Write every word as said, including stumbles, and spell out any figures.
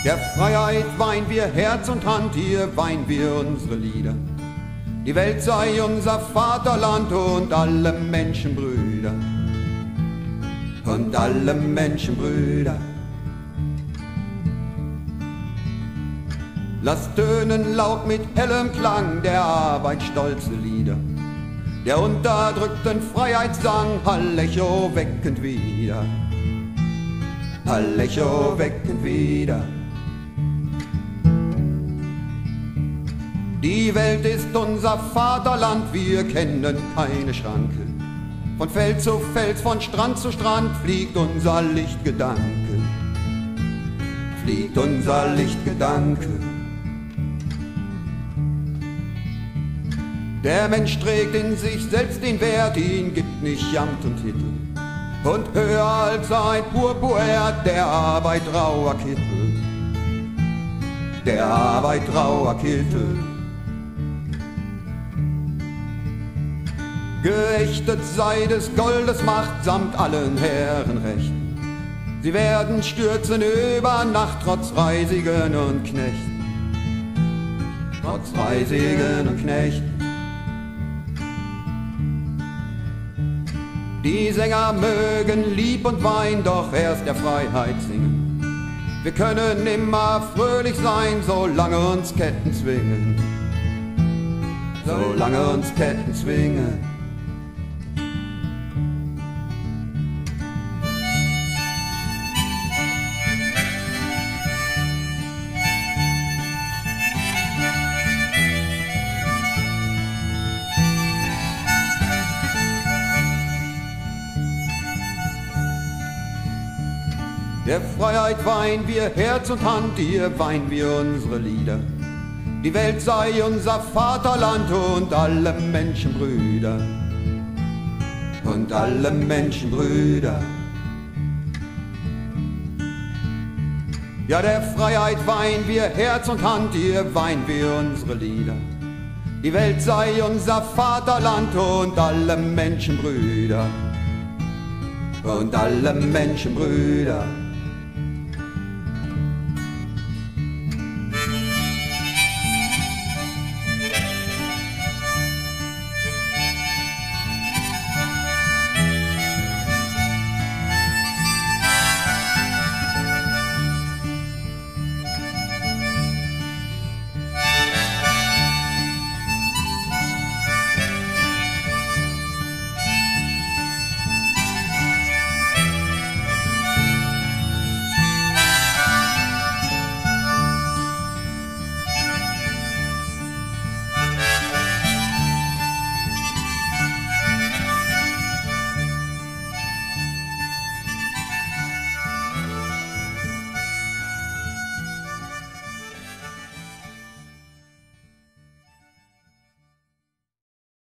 Der Freiheit weinen wir Herz und Hand, hier weinen wir unsere Lieder. Die Welt sei unser Vaterland und alle Menschen Brüder. Und alle Menschen Brüder. Lasst tönen laut mit hellem Klang der Arbeit stolze Lieder, der unterdrückten Freiheitssang, Hallecho weckend wieder, Hallecho weckend wieder. Die Welt ist unser Vaterland, wir kennen keine Schranke. Von Feld zu Feld, von Strand zu Strand fliegt unser Lichtgedanke, fliegt unser Lichtgedanke. Der Mensch trägt in sich selbst den Wert, ihn gibt nicht Amt und Titel. Und höher als ein Purpurerd der Arbeit rauer Kittel, der Arbeit rauer Kittel. Geächtet sei des Goldes Macht samt allen Herrenrechten. Sie werden stürzen über Nacht, trotz Reisigen und Knechten, trotz Reisigen und Knechten. Die Sänger mögen lieb und wein, doch erst der Freiheit singen. Wir können immer fröhlich sein, solange uns Ketten zwingen, solange uns Ketten zwingen. Der Freiheit weinen wir Herz und Hand, hier weinen wir unsere Lieder. Die Welt sei unser Vaterland und alle Menschen Brüder. Und alle Menschen Brüder. Ja, der Freiheit weinen wir Herz und Hand, hier weinen wir unsere Lieder. Die Welt sei unser Vaterland und alle Menschen Brüder. Und alle Menschen Brüder.